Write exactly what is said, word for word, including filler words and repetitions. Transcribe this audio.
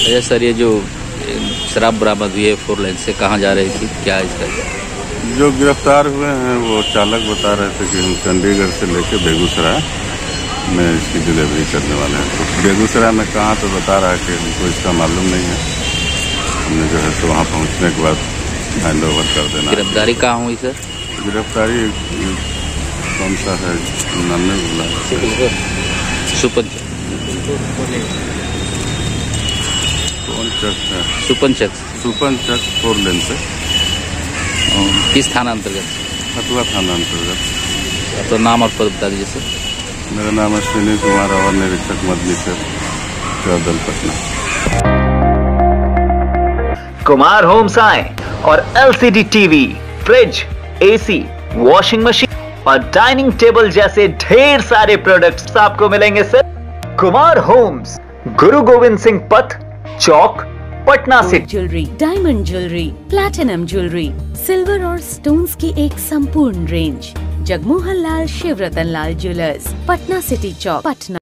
अच्छा सर, ये जो शराब बरामद हुई है फोर लेन से, कहाँ जा रही थी, क्या इसका? जो गिरफ्तार हुए हैं वो चालक बता रहे थे कि हम चंडीगढ़ से लेके बेगूसराय में इसकी डिलीवरी करने वाले हैं। तो बेगूसराय में कहाँ तो बता रहा है कि हमको इसका मालूम नहीं है। हमने जो है तो वहाँ पहुँचने के बाद हैंड ओवर कर देना। गिरफ्तारी कहाँ हुई सर? गिरफ्तारी कौन सा है, नाम नहीं बोला, सुपन कौन चक है, सुपन चक सुपन चक फोर लेन से। किस थाना अंतर्गत? हथुआ थाना अंतर्गत। तो नाम और पद बता दीजिए सर। मेरा नाम अश्विनी कुमार और निरीक्षक मदनी से दल पटना। कुमार होम्स आए और LCD TV, fridge, AC, washing machine और डाइनिंग टेबल जैसे ढेर सारे प्रोडक्ट्स आपको मिलेंगे सर। कुमार होम्स, गुरु गोविंद सिंह पथ, चौक, पटना से। Jewellery, diamond jewellery, platinum jewellery, silver और स्टोन्स की एक संपूर्ण range. Jagmohan Lal Shivratan Lal jewellers, Patna city चौक, पटना।